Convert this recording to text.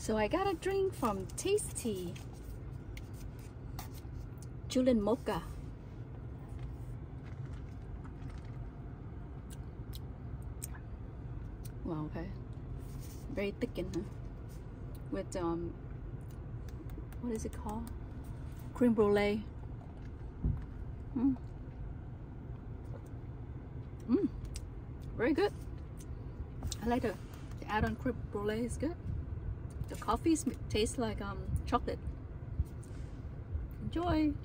So I got a drink from Tasty. Julian mocha. Wow, okay. Very thickened, huh? With what is it called? Creme brulee. Very good. I like the add-on creme brulee is good. The coffee tastes like chocolate. Enjoy.